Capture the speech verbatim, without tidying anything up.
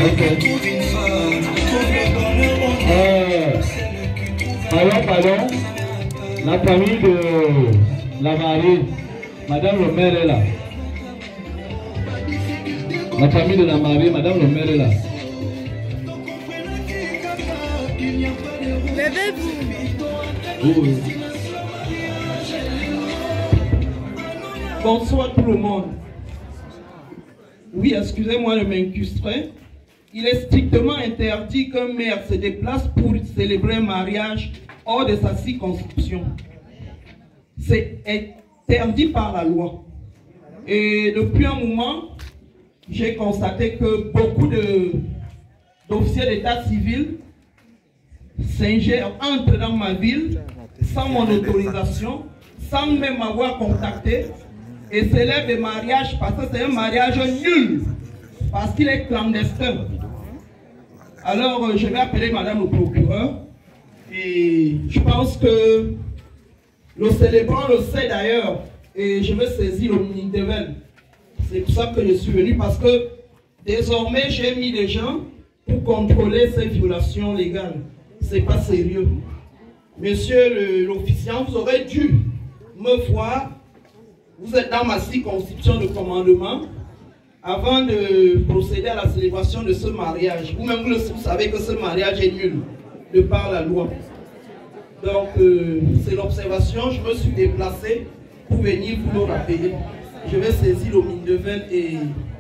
Euh, pardon, pardon. La famille de la mariée, Madame le maire est là. La famille de la mariée, Madame le maire est là. Oui. Bonsoir tout le monde. Oui, excusez-moi de m'incrustrer. Il est strictement interdit qu'un maire se déplace pour célébrer un mariage hors de sa circonscription. C'est interdit par la loi. Et depuis un moment, j'ai constaté que beaucoup d'officiers d'état civil s'ingèrent, entrent dans ma ville sans mon autorisation, sans même m'avoir contacté, et célèbrent des mariages parce que c'est un mariage nul, parce qu'il est clandestin. Alors, je vais appeler Madame le procureur, et je pense que le célébrant le sait d'ailleurs, et je vais saisir le Minidevel. C'est pour ça que je suis venu, parce que désormais j'ai mis des gens pour contrôler ces violations légales. C'est pas sérieux. Monsieur l'officiant, vous aurez dû me voir. Vous êtes dans ma circonscription de commandement avant de procéder à la célébration de ce mariage. Vous-même, vous, vous savez que ce mariage est nul de par la loi. Donc, euh, c'est l'observation. Je me suis déplacé pour venir vous le rappeler. Je vais saisir le Minidevel et